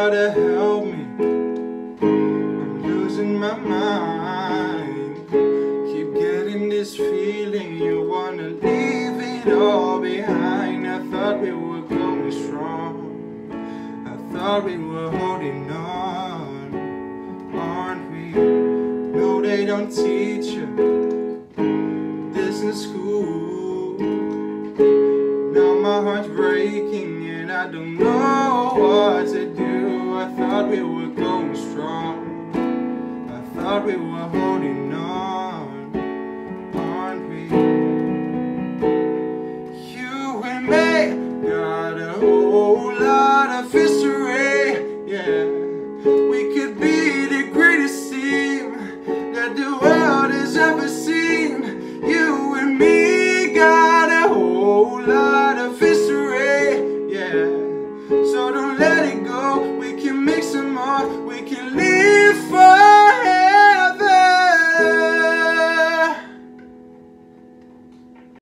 gotta help me, I'm losing my mind. Keep getting this feeling you wanna leave it all behind. I thought we were going strong, I thought we were holding on, aren't we? No, they don't teach you this in school. Now my heart's breaking and I don't know what to do. I thought we were going strong, I thought we were holding on, aren't we? You and me got a whole lot of history, yeah. We could be the greatest team that the world has ever seen. You and me got a whole lot of history, yeah. So don't let it go, we can make some more, we can live